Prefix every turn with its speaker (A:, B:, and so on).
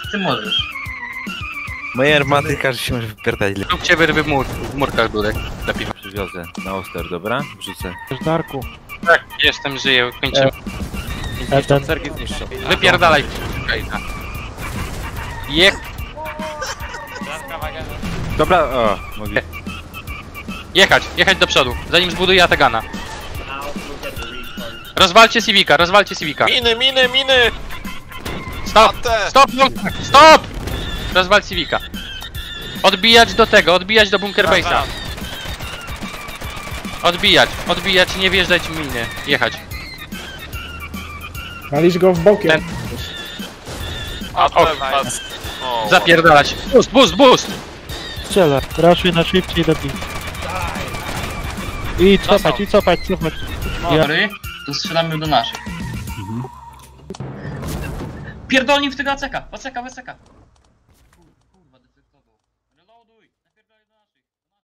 A: Ty możesz.
B: Moje armaty każdy się może wypierdać.
C: Róbcie wyrwy w murkach durek. Lepiej.
B: Przywiozę na oster, dobra? Wrzucę.
D: Darku.
C: Tak, jestem, żyję, kończymy.
D: Ten.
B: Sergi zniszczą.
C: Wypierdalaj. Jech.
B: Dobra, o, mogę.
C: Jechać do przodu, zanim zbuduję Atagana. Rozwalcie Civica.
E: Miny!
C: Stop! Stop! Rozwal Civica. Odbijać do bunker base'a. Odbijać, nie wjeżdżać miny. Jechać.
D: Walisz go w bokiem.
C: Zapierdalać. Boost!
D: Strzelę. Raszuj na szybciej lepiej. I cofać.
A: Dobry, to strzelamy do naszych. Pierdolni w tego ACK.